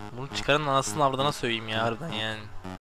Bunu çıkarın anasını avradına söyleyeyim ya harbiden yani.